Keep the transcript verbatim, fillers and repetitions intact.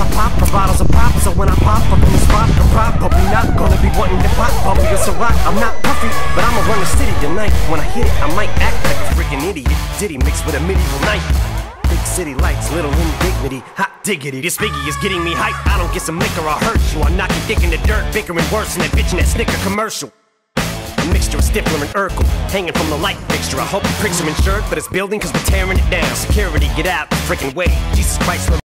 I pop, for bottles of pop. So when I pop up in the spot, I'm probably not gonna be wanting to pop. Bubbly as a rock, I'm not puffy, but I'ma run the city tonight. When I hit it, I might act like a freaking idiot. Diddy mixed with a medieval knight. Big city lights, little indignity, hot diggity. This biggie is getting me hype. I don't get some liquor, I'll hurt you. I'll knock your dick in the dirt, bickering worse than that bitch in that Snicker commercial. A mixture of Stifler and Urkel, hanging from the light fixture. I hope the pricks are insured for this building, cause we're tearing it down. Security, get out the freaking way. Jesus Christ,